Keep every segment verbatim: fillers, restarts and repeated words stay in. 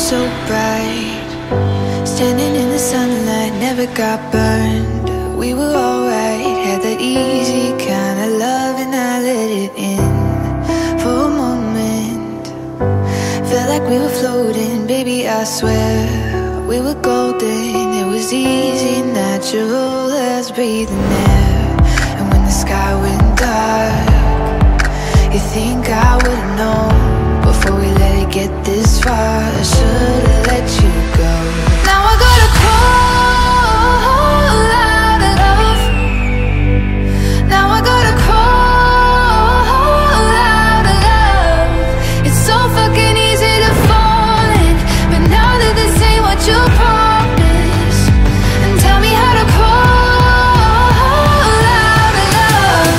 so bright, standing in the sunlight, never got burned. We were alright, had that easy kind of love, and I let it in for a moment. Felt like we were floating, baby, I swear we were golden. It was easy, natural as breathing air. And when the sky went dark, you think I would've known before we let it get this far. I should've let you go. Now I gotta crawl out of love. Now I gotta crawl out of love. It's so fucking easy to fall in, but now that this ain't what you promised, and tell me how to crawl out of love.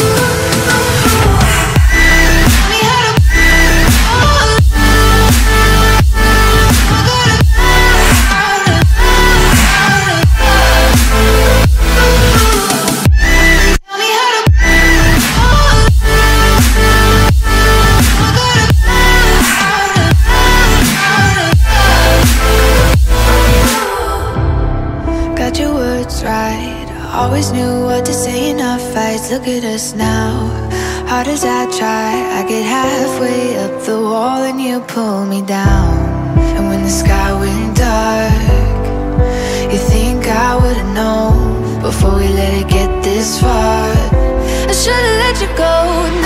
Tell me how to crawl. I gotta crawl out of love. Tell me how to crawl. I gotta crawl. Got your words right, always knew what to say in our fights. Look at us now, hard as I try, I get halfway up the wall and you pull me down. And when the sky went dark, you think I would've known before we let it get this far. I should've let you go.